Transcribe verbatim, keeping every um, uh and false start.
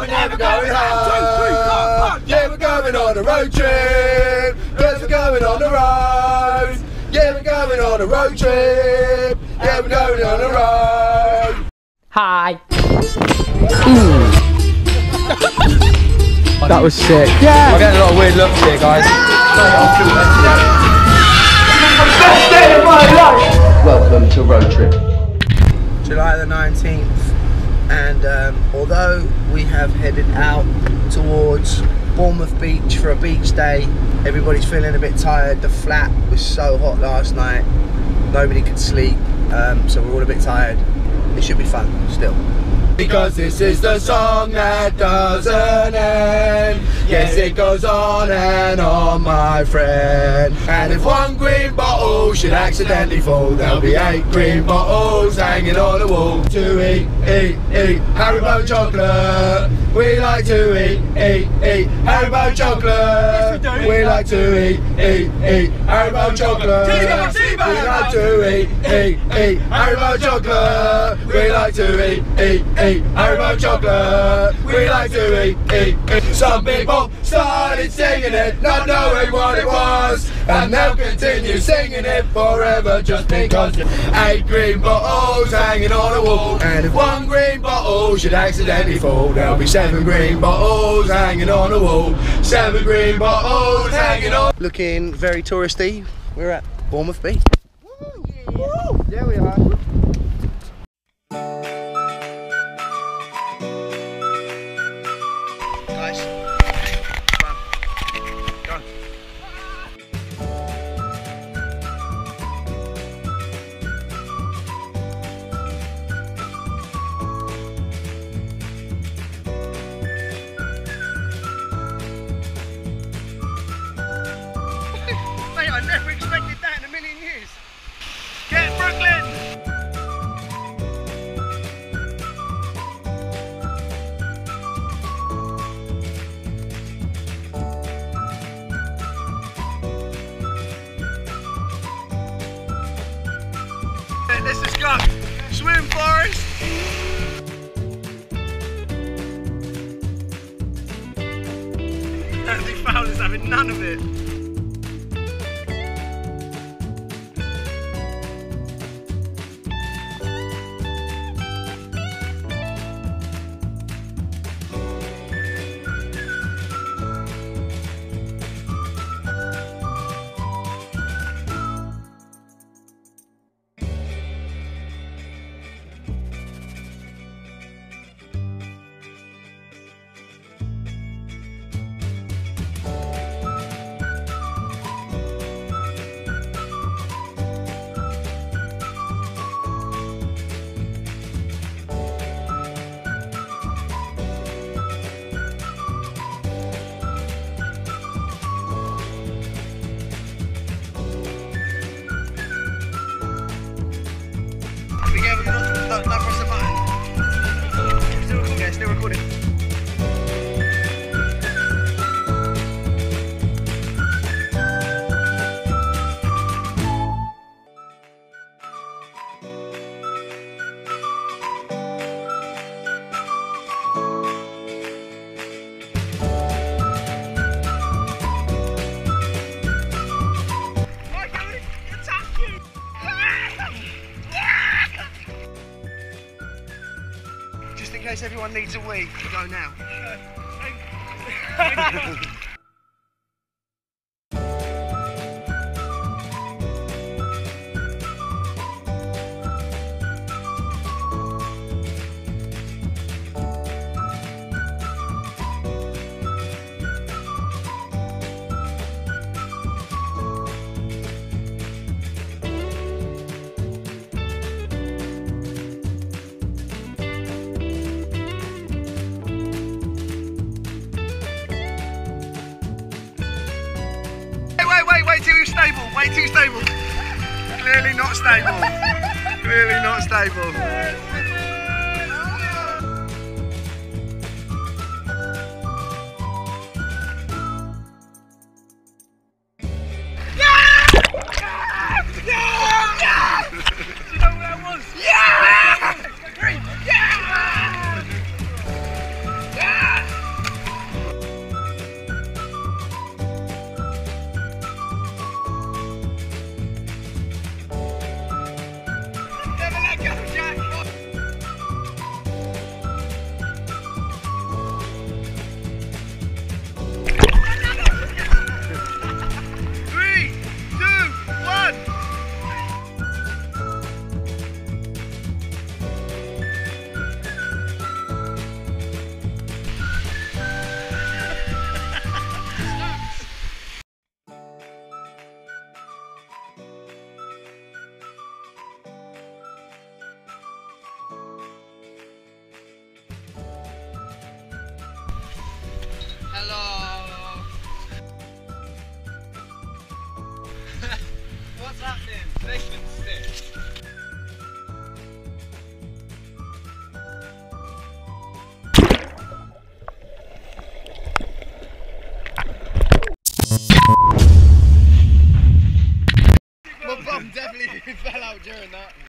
we're never going home. Yeah, we're going on a road trip, cause we're going on the road. Yeah, we're going on a road trip. Yeah, we're going on the road. Hi. That was sick. Yeah. I'm getting a lot of weird looks here, guys. Best day of my life. Welcome to Road Trip. July the nineteenth, and um, although we have headed out towards Bournemouth Beach for a beach day, everybody's feeling a bit tired. The flat was so hot last night, nobody could sleep, um, so we're all a bit tired. It should be fun still. Because this is the song that doesn't end. Yes, it goes on and on, my friend. And if one green bottle should accidentally fall, there'll be eight green bottles hanging on the wall. To eat, eat, eat Haribo chocolate. We like to eat, eat, eat Haribo chocolate. Yes, we, we like to eat, eat, eat Haribo chocolate. We like to eat, eat, eat Haribo chocolate. We like to eat, eat, eat Haribo chocolate. We like to eat, eat, eat. Some people started singing it, not knowing what it was, and they'll continue singing it forever just because. Eight green bottles hanging on a wall, and if one green bottle should accidentally fall, there'll be seven green bottles hanging on the wall. Seven green bottles hanging on. Looking very touristy. We're at Bournemouth Beach. Woo, yeah. Woo. There we are. I never expected that in a million years. Get Brooklyn! Let's just go. Swim, Forrest! Andy Fowler's having none of it. Not, not press the button. Still recording, yeah, still recording. Just in case everyone needs a wee, go now. Wait till you're stable, wait till you're stable. Clearly not stable. Clearly not stable. Yeah! Yeah! Yeah! Do you know what that was? Yeah! Yeah! Yeah! Hello. What's happening? Nathan stick. My bum definitely fell out during that.